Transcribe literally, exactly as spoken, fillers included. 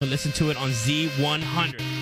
can listen to it on Z one hundred.